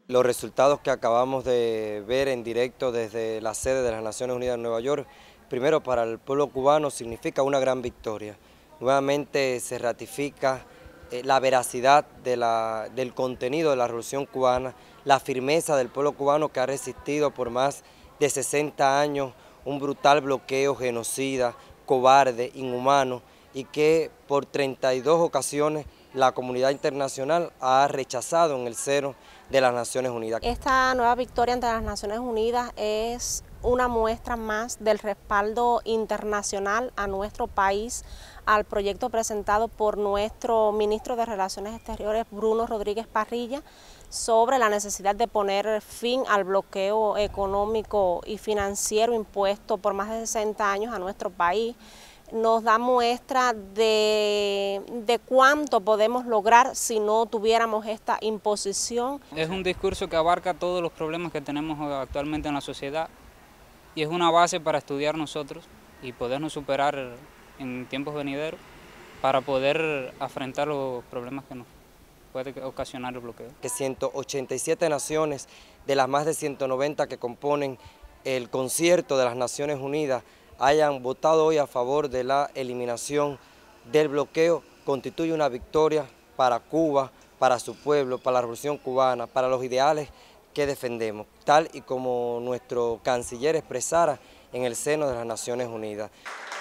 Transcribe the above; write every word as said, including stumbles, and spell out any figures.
Los resultados que acabamos de ver en directo desde la sede de las Naciones Unidas en Nueva York, primero para el pueblo cubano significa una gran victoria. Nuevamente se ratifica eh, la veracidad de la, del contenido de la Revolución Cubana, la firmeza del pueblo cubano que ha resistido por más de sesenta años un brutal bloqueo genocida, cobarde, inhumano, y que por treinta y dos ocasiones la comunidad internacional ha rechazado en el seno de las Naciones Unidas. Esta nueva victoria ante las Naciones Unidas es una muestra más del respaldo internacional a nuestro país, al proyecto presentado por nuestro ministro de Relaciones Exteriores, Bruno Rodríguez Parrilla, sobre la necesidad de poner fin al bloqueo económico y financiero impuesto por más de sesenta años a nuestro país. Nos da muestra de, de cuánto podemos lograr si no tuviéramos esta imposición. Es un discurso que abarca todos los problemas que tenemos actualmente en la sociedad y es una base para estudiar nosotros y podernos superar en tiempos venideros para poder afrontar los problemas que nos puede ocasionar el bloqueo. Que ciento ochenta y siete naciones de las más de ciento noventa que componen el concierto de las Naciones Unidas hayan votado hoy a favor de la eliminación del bloqueo, constituye una victoria para Cuba, para su pueblo, para la Revolución Cubana, para los ideales que defendemos, tal y como nuestro canciller expresara en el seno de las Naciones Unidas.